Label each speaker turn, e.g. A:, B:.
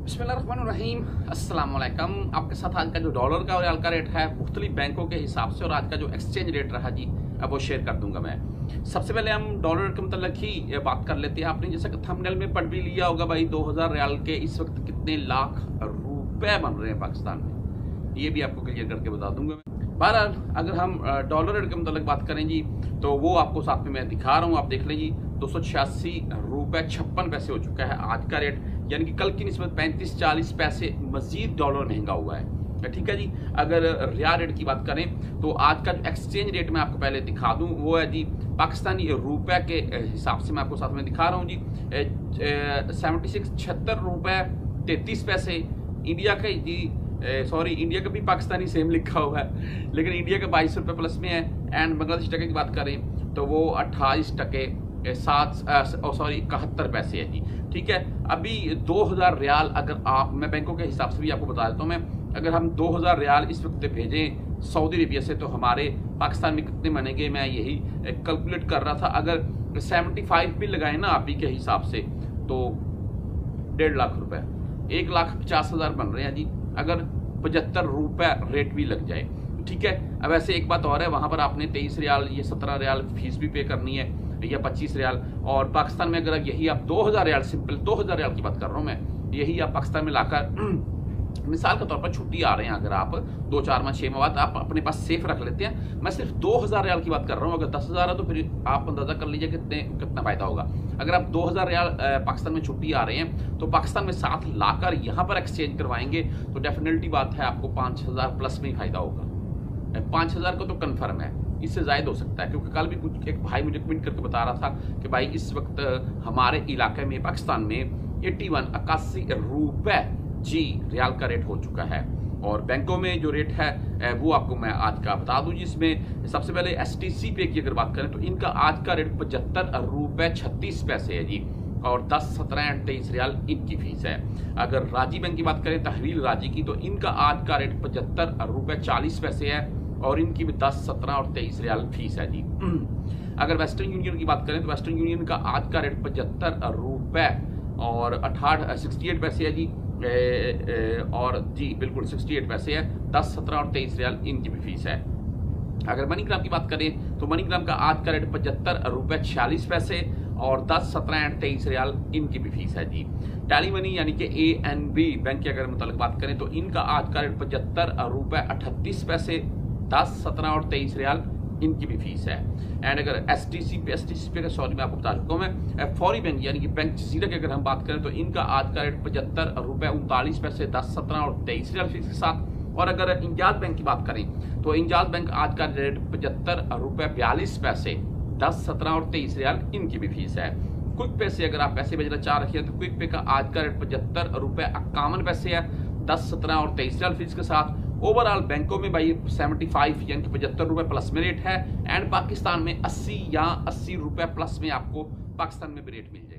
A: बिस्मिल्लाहिर्रहमानिर्रहीम, अस्सलाम वालेकुम। आपके साथ आज का जो डॉलर का और रियाल का रेट है मुख्तलिफ बैंकों के हिसाब से और आज का जो एक्सचेंज रेट रहा जी अब वो शेयर कर दूंगा मैं। सबसे पहले हम डॉलर के मतलब ही बात कर लेते हैं। आपने जैसा कि थंबनेल में पढ़ भी लिया होगा भाई, 2000 रियाल के इस वक्त कितने लाख रुपए बन रहे हैं पाकिस्तान में, ये भी आपको क्लियर करके बता दूंगा मैं। बहरहाल अगर हम डॉलर रेट के मतलब बात करें जी तो वो आपको साथ में मैं दिखा रहा हूँ, आप देख लें जी। 286 रुपए 56 पैसे हो चुका है आज का रेट, यानी कि कल की निस्बत 35-40 पैसे मजीद डॉलर महंगा हुआ है। ठीक है जी। अगर रियाल रेट की बात करें तो आज का जो एक्सचेंज रेट मैं आपको पहले दिखा दूं वो है जी पाकिस्तानी रुपए के हिसाब से मैं आपको साथ में दिखा रहा हूँ जी 76 रुपए 33 पैसे। इंडिया का जी सॉरी इंडिया का भी पाकिस्तानी सेम लिखा हुआ है, लेकिन इंडिया का 22 रुपये प्लस में है। एंड बांग्लादेश टके की बात करें तो वो 28 टके 71 पैसे है जी। ठीक है। अभी 2000 रियाल अगर आप, मैं बैंकों के हिसाब से भी आपको बता देता हूँ मैं, अगर हम 2000 रियाल इस वक्त भेजें सऊदी अरेबिया से तो हमारे पाकिस्तान में कितने बनेंगे, मैं यही कैलकुलेट कर रहा था। अगर 75 भी लगाए ना आप ही के हिसाब से तो 1.5 लाख रुपए, 1,50,000 बन रहे हैं जी, अगर 75 रुपए रेट भी लग जाए। ठीक है। अब ऐसे एक बात और है, वहां पर आपने 23 रियाल या 17 रियाल फीस भी पे करनी है या 25 रियाल, और पाकिस्तान में अगर यही आप 2000 रियाल, सिंपल 2000 रियाल की बात कर रहा हूं मैं, यही आप पाकिस्तान में लाकर मिसाल के तौर पर छुट्टी आ रहे हैं, अगर आप 2-4 माह 6 माह बाद आप अपने पास सेफ रख लेते हैं, मैं सिर्फ 2000 रियाल की बात कर रहा हूं। अगर 10,000 है तो फिर आप अंदाजा कर लीजिए कितना फायदा होगा। अगर आप 2000 रियाल पाकिस्तान में छुट्टी आ रहे हैं तो पाकिस्तान में साथ लाकर यहाँ पर एक्सचेंज करवाएंगे तो डेफिनेटली बात है आपको 5000 प्लस में ही फायदा होगा। 5000 को तो कन्फर्म है, इससे जायद हो सकता है, क्योंकि कल भी कुछ एक भाई मुझे कमेंट करके बता रहा था कि भाई इस वक्त हमारे इलाके में पाकिस्तान में 81 रुपए जी रियाल का रेट हो चुका है। और बैंकों में जो रेट है वो आपको मैं आज का बता दूं, जिसमें सबसे पहले STC पे की अगर बात करें तो इनका आज का रेट 75 रुपए 36 पैसे है जी, और 10, 17 एंड 23 रियाल इनकी फीस है। अगर राजी बैंक की बात करें, तहवील राजी की, तो इनका आज का रेट 75 रुपए 40 पैसे है और इनकी भी 10, 17 और 23 रियाल फीस है जी। अगर वेस्टर्न यूनियन की बात करें तो वेस्टर्न यूनियन का आज का रेट 75 रुपए और 68 पैसे है जी, और जी बिल्कुल 68 पैसे है, 10, 17 और 23 रियाल इनकी भी फीस है। अगर मनीग्राम की बात करें तो मनीग्राम का आज का रेट 75 रुपए 46 पैसे और 10, 17 एंड 23 रियाल इनकी भी फीस है जी। टैली मनी यानी कि ANB बैंक की अगर मतलब बात करें तो इनका आज का रेट 75 रुपए 38 पैसे, 10, 17 और 23 रियाल इनकी भी फीस है। एंड अगर STC पे का सॉरी मैं आपको बता चुका हूँ मैं, फौरी बैंक यानी कि बैंक जजीरा की अगर हम बात करें तो इनका आज का रेट 75 रुपए 39 पैसे, 10, 17 और 23 रियाल फीस के साथ। और अगर इंजाज बैंक की बात करें तो इंजाज बैंक आज का रेट 75 रुपए 42 पैसे, 10, 17 और 23 रियाल इनकी भी फीस है। क्विक पे से अगर आप पैसे भेजना चाह रहे हैं तो क्विक पे का आज का रेट 75 रुपए 51 पैसे है, 10, 17 और 23 रियाल फीस के साथ। ओवरऑल बैंकों में भाई 75 यानी कि 75 रुपए प्लस में रेट है, एंड पाकिस्तान में 80 या 80 रुपए प्लस में आपको पाकिस्तान में भी रेट मिल जाए।